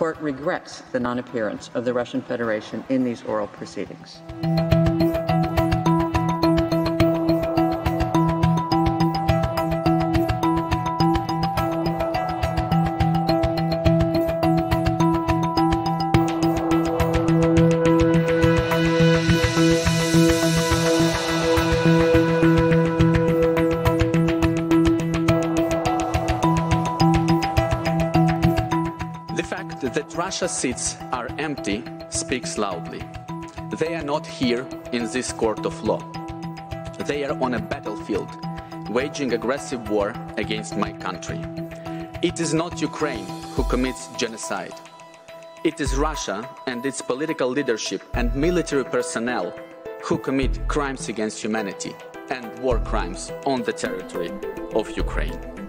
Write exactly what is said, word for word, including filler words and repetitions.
Court regrets the non-appearance of the Russian Federation in these oral proceedings. That Russia's seats are empty speaks loudly. They are not here in this court of law. They are on a battlefield, waging aggressive war against my country. It is not Ukraine who commits genocide. It is Russia and its political leadership and military personnel who commit crimes against humanity and war crimes on the territory of Ukraine.